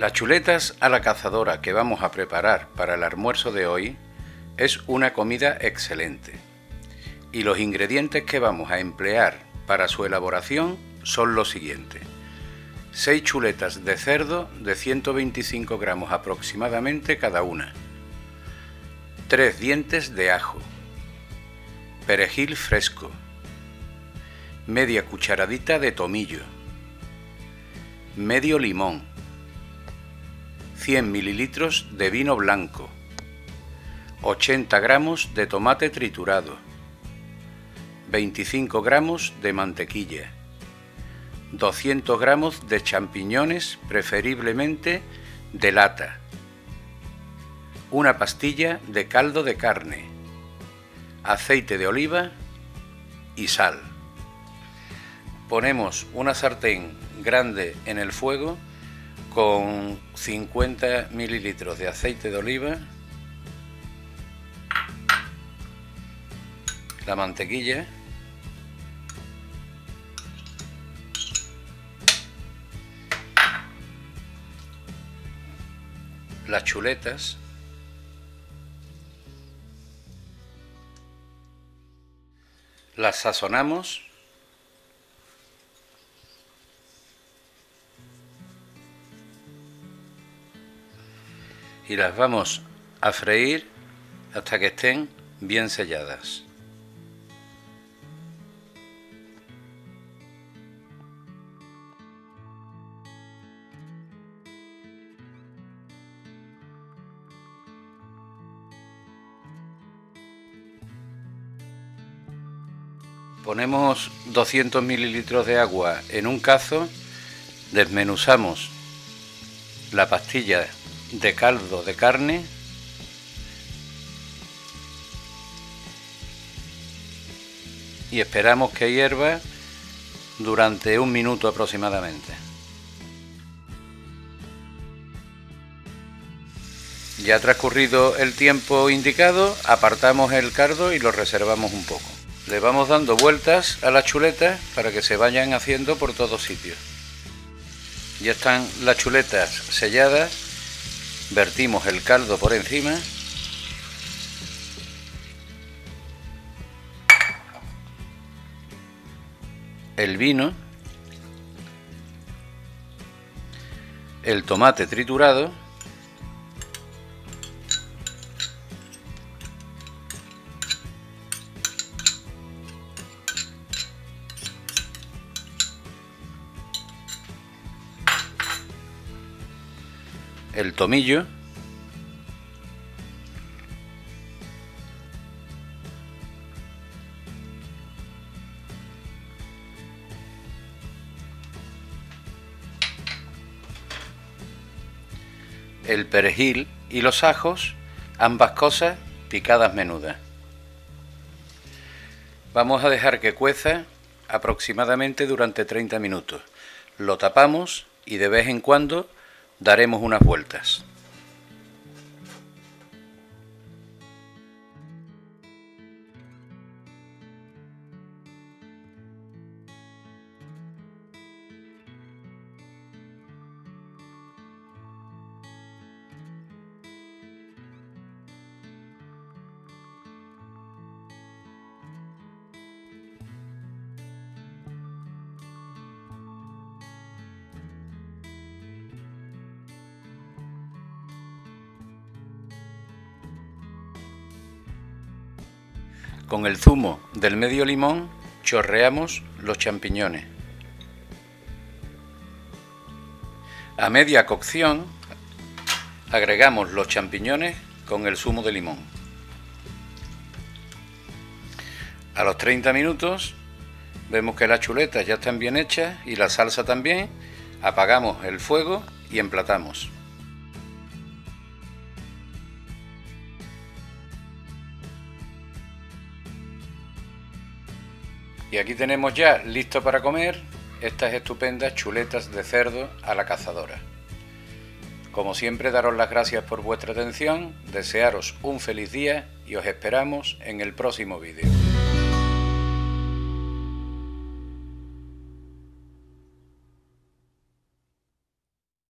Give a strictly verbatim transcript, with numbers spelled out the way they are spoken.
Las chuletas a la cazadora que vamos a preparar para el almuerzo de hoy es una comida excelente. Y los ingredientes que vamos a emplear para su elaboración son los siguientes: seis chuletas de cerdo de ciento veinticinco gramos aproximadamente cada una, tres dientes de ajo, perejil fresco, media cucharadita de tomillo, medio limón, cien mililitros de vino blanco, ochenta gramos de tomate triturado, veinticinco gramos de mantequilla, doscientos gramos de champiñones, preferiblemente de lata, una pastilla de caldo de carne, aceite de oliva y sal. Ponemos una sartén grande en el fuego con cincuenta mililitros de aceite de oliva, la mantequilla, las chuletas, las sazonamos y las vamos a freír hasta que estén bien selladas. Ponemos doscientos mililitros de agua en un cazo, desmenuzamos la pastilla de caldo de carne y esperamos que hierva durante un minuto aproximadamente. Ya transcurrido el tiempo indicado, apartamos el caldo y lo reservamos un poco. Le vamos dando vueltas a las chuletas para que se vayan haciendo por todos sitios. Ya están las chuletas selladas, vertimos el caldo por encima el vino, el tomate triturado, el tomillo, el perejil y los ajos, ambas cosas picadas menudas. Vamos a dejar que cueza aproximadamente durante treinta minutos. Lo tapamos y de vez en cuando daremos unas vueltas. Con el zumo del medio limón chorreamos los champiñones. A media cocción agregamos los champiñones con el zumo de limón. A los treinta minutos vemos que las chuletas ya están bien hechas y la salsa también. Apagamos el fuego y emplatamos. Y aquí tenemos ya listo para comer estas estupendas chuletas de cerdo a la cazadora. Como siempre, daros las gracias por vuestra atención, desearos un feliz día y os esperamos en el próximo vídeo.